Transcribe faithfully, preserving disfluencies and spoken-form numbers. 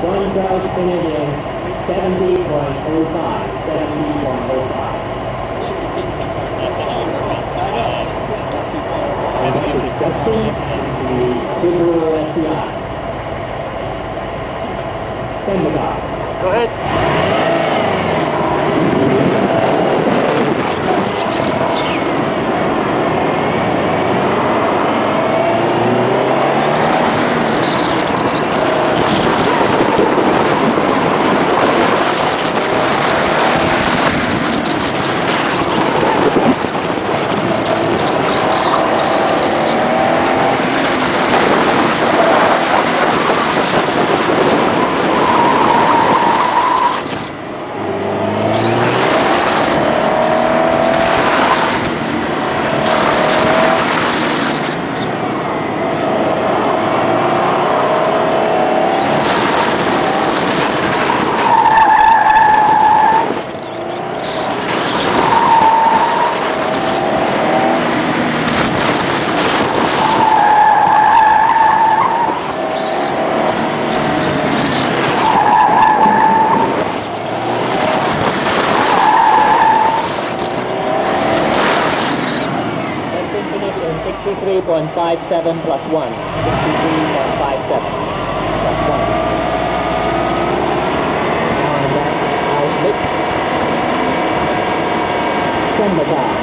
One gross Canadians, seventy point oh five, seventy point oh five. And discussion, the Subaru S T I. Send the car. Go ahead. sixty-three point five seven plus one. sixty-three point five seven plus one. Now on that, nice bit. Send the car.